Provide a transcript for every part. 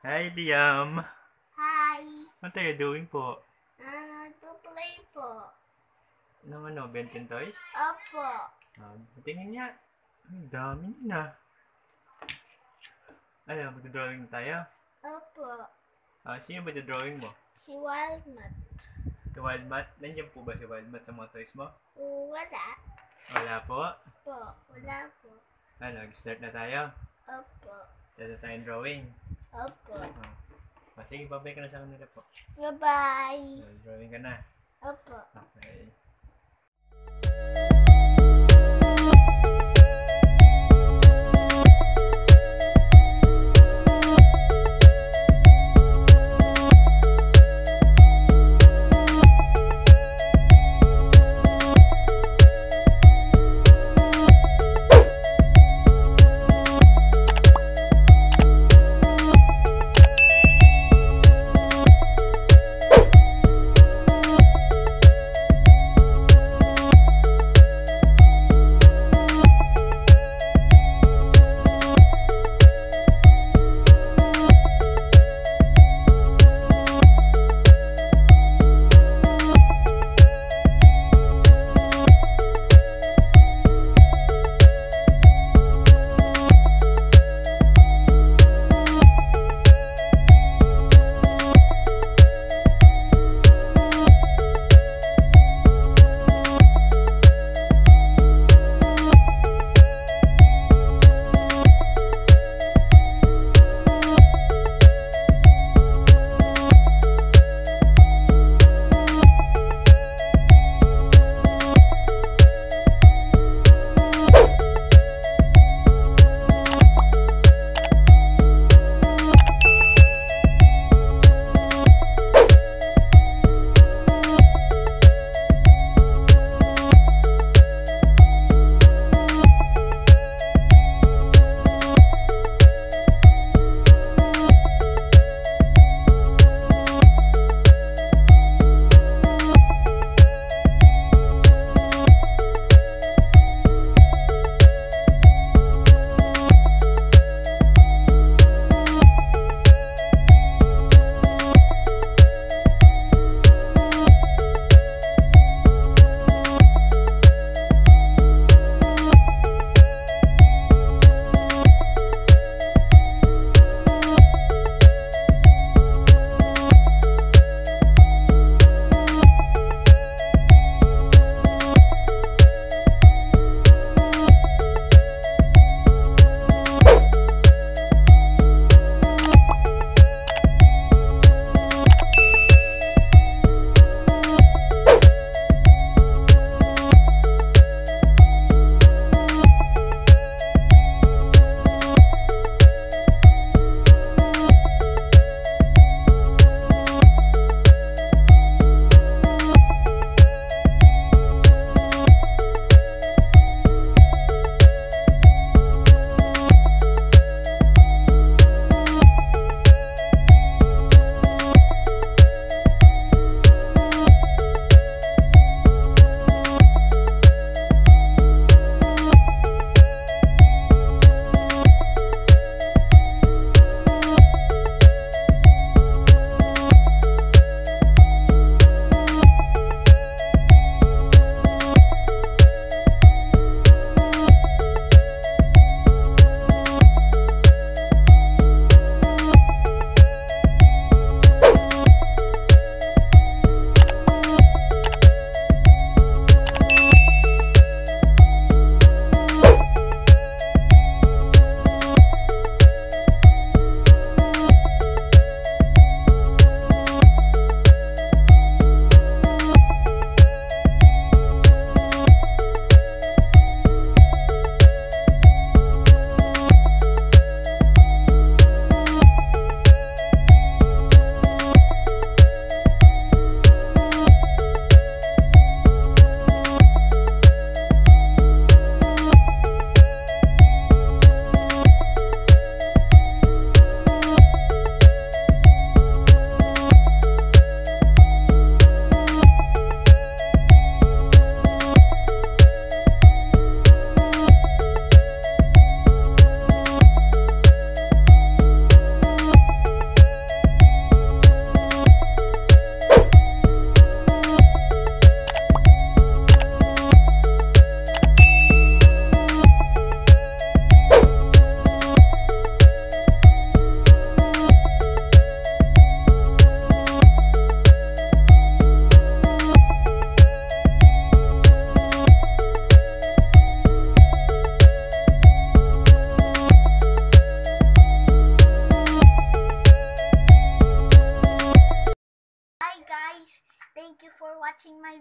Hi, Liam. Hi! What are you doing po? To play po. Nang ano, Benton Toys? Opo. Tingin niya. Ang dami na. Ano, magdodrawing tayo? Opo. Sino ba drawing mo? Si Walnut. Si Wildmat? Nandiyan po ba si Wildmat sa mga toys mo? Wala. Wala po. Po. Wala po. Ano, start na tayo? Opo. Start na tayong drawing. Opo. Sige, babay ka na sa kanila po. Bye-bye. Drawing ka na. Opo. Okay.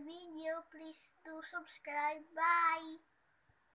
video. Please do subscribe. Bye!